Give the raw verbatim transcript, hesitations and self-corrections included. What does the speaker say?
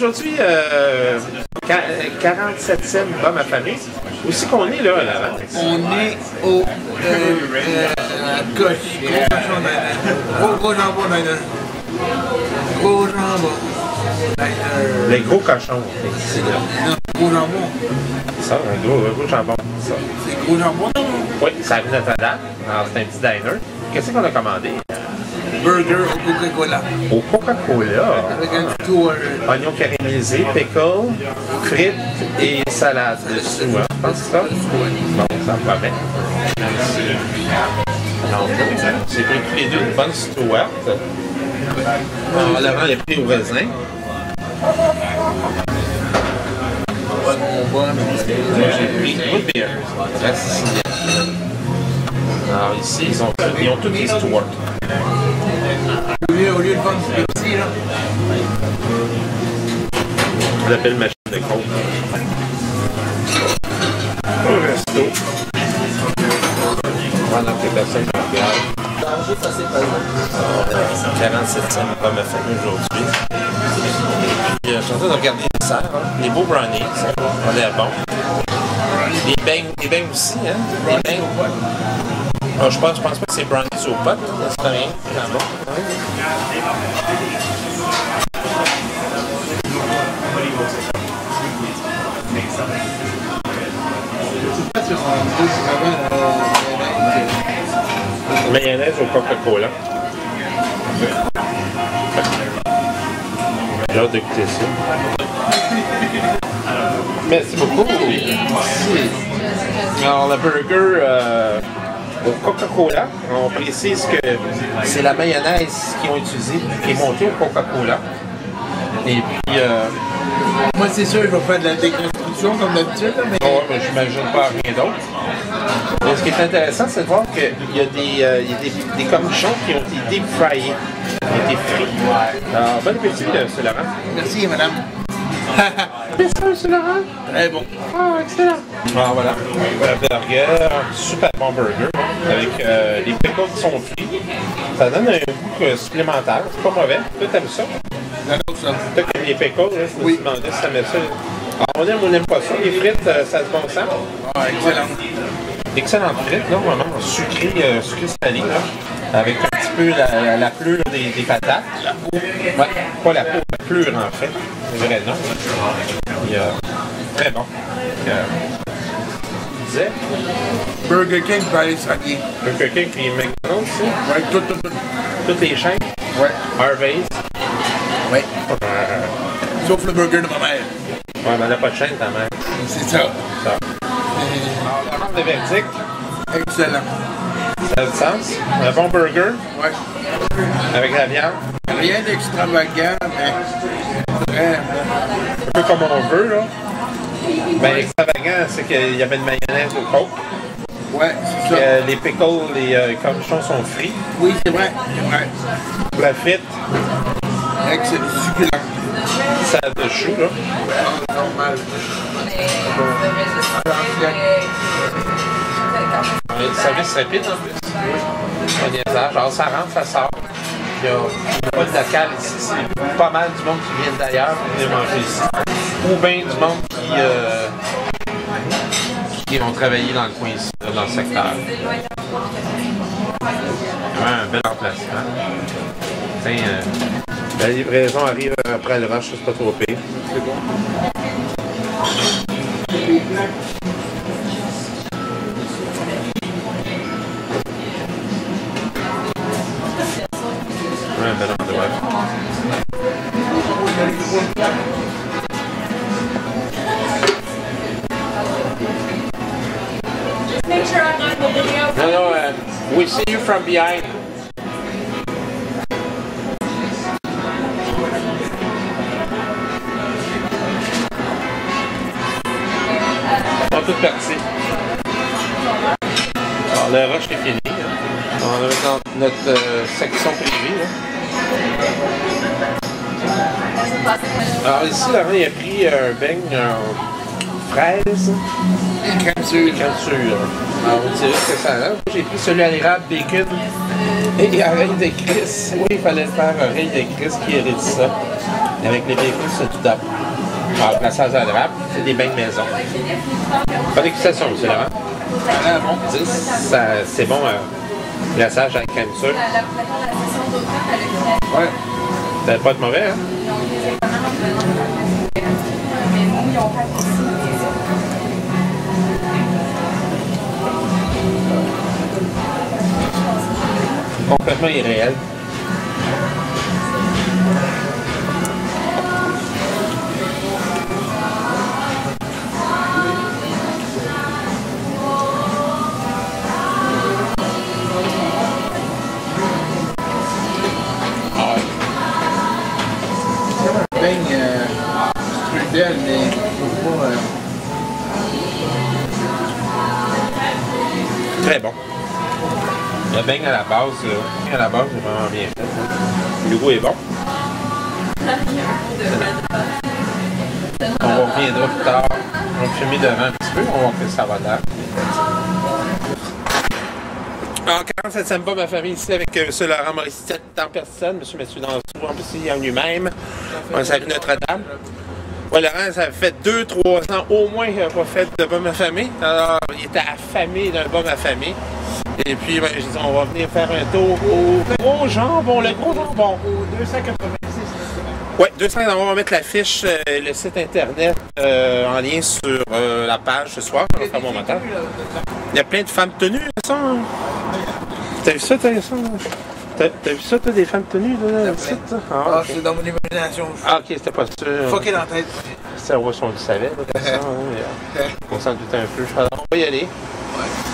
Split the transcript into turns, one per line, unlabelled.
aujourd'hui, euh, quarante-septième Bums Affamés. Où c'est qu'on est là, là?
On est au euh, euh, gauche. Gros gros jambon diner. Gros jambon diner.
Les gros cochons.
Non, gros jambon.
Ça, un gros, un gros jambon. Ça.
C'est gros jambon, non?
Oui, ça arrive notre-dame. Alors, c'est un petit diner. Qu'est-ce qu'on a commandé?
Burger au Coca-cola.
Au Coca-cola.
Avec un petit tour.
Oignons caramélisés, pickles, frites et salade dessus. Hein? Je pense que c'est ça. Bon, ça me promet. J'ai pris tous les deux une bonne Stewart. Alors, Laurent l'a pris au raisin. J'ai pris root beer. La sicilienne. Alors ici, ils ont, ils ont toutes les Stewart.
Au lieu, au lieu de vendre ce petit, là.
On l'appelle machine de coke. Au resto. Pendant que les personnes regardent. quarante-septième Bums Affamés aujourd'hui. Et puis, euh, je suis en train de regarder les desserts. Hein. Les beaux brownies, ça a l'air bon. Les beignes, les beignes aussi, hein? Les beignes. Oh, je pense, je pense pas que c'est brownies au pot, c'est pas rien. C'est bon. Mayonnaise au Coca-cola. J'ai hâte de goûter ça. Merci beaucoup. Alors, le burger euh, au Coca-cola, on précise que c'est la mayonnaise qu'ils ont utilisée qui est montée au Coca-cola. Et puis... Euh,
moi, c'est sûr, je vais faire de la déconstruction comme d'habitude, mais...
Oh, mais j'imagine pas rien d'autre. Mais ce qui est intéressant, c'est de voir qu'il y a des, euh, il y a des, des cornichons qui ont été deep fryés, qui ont été frits. Alors, bon appétit, M. Laurent.
Merci, madame.
Merci, M. Laurent.
Très bon.
Ah, excellent. Alors, voilà. Un burger, super bon burger, avec euh, les pickles qui sont frits. Ça donne un goût euh, supplémentaire. C'est pas mauvais. Toi, t'aimes ça?
J'adore ça.
Toi, t'aimes les pickles, là, je me
oui.
suis demandé si ça met ça. Alors, on aime ou on n'aime pas ça. Les frites, euh, ça se bon sens.
Ah, excellent.
Excellente frite, là, vraiment sucré, euh, sucré salé, là, avec un petit peu la, la, la pleure des, des patates. La peau. Ouais, pas la peau, la pleure en fait, le vrai nom. Et, euh, très bon. Euh, tu disais?
Burger King, pareil, ça vient.
Burger King et McDonald's aussi?
Ouais, tout, tout, tout.
Toutes les chaînes?
Ouais.
Harvey's?
Ouais.
Euh,
Sauf le burger de ma mère.
Ouais, mais elle n'a pas de chaîne, ta mère.
C'est ça.
Ça. Alors, la vente de verdict.
Excellent.
Ça a du sens. Un bon burger.
Ouais.
Avec la viande.
Rien d'extravagant, mais très
Un peu comme on veut, là. Ben, l'extravagant, c'est qu'il y avait une mayonnaise au coke.
ouais, c'est ça.
Euh, les pickles, les euh, cornichons sont frits.
Oui, c'est vrai, c'est vrai.
La frite,
Excellent, succulent.
salade de chou, là.
Normal.
Un service rapide en plus. Un niaisage. Alors ça rentre, ça sort. Il n'y a, a pas de local ici. C'est pas mal du monde qui vient d'ailleurs pour venir manger ici. Ou bien du monde qui, euh, qui ont travaillé dans le coin ici, là, dans le secteur. Vraiment un bel emplacement. Tiens, euh, la livraison arrive après le rush, c'est pas trop pire. C'est bon. Un bel endroit.
Make sure I'm on the video.
No, no, uh, we see you from behind. Ils sont toutes parties. Alors, le rush est fini. On est dans notre euh, section privée. Là. Alors ici, Laurent, il a pris un beigne en fraise
Et crème sûre.
crème sûre. Alors, on dirait que ça a. J'ai pris celui à l'érable, bacon et oreille de Chris. Oui, il fallait faire oreille de Chris qui hérite ça. Avec les bacons, c'est tout top. Alors, plaçage à drape, c'est des beignes maison. Pas d'excitation, c'est là.
Ah, bon.
C'est bon, euh, glaçage avec crème sûre.
Ouais.
Ça va pas être mauvais, hein? Complètement irréel.
Beigne euh, strudel, mais pas. Euh...
Très bon. Le beigne à la base, euh, à la base, c'est vraiment bien fait. Le goût est bon. On reviendra plus tard. On va fumer devant un petit peu, on va voir que ça va l'air. Alors, quarante-septième Bums Affamés ici avec euh, M. Laurent Maurice Cette en personne, M. Mathieu Dansou en plus ici en lui-même. On salue notre-dame. Ouais, Laurent, ça fait deux trois ans au moins qu'il n'a pas fait de Bums Affamés. Alors, il était affamé d'un Bums Affamé. Et puis, ben, je dis, on va venir faire un tour au Gros Jambon, le Gros Jambon.
Au deux cent quatre-vingt-six.
Oui, deux cents, on va mettre l'affiche, euh, le site internet euh, en lien sur euh, la page ce soir. On va faire mon montage. Il y a plein de femmes tenues, ça. T'as vu ça, t'as ça? T'as vu ça, toi, des femmes tenues, là, le site? Ah,
Ah,
okay.
c'est dans mon imagination.
Ah, ok, c'était pas sûr.
Fucké dans la tête.
Ça, on le savait, là, comme ça. Hein, mais, euh, on s'en doutait un peu. Alors, on va y aller.
Ouais.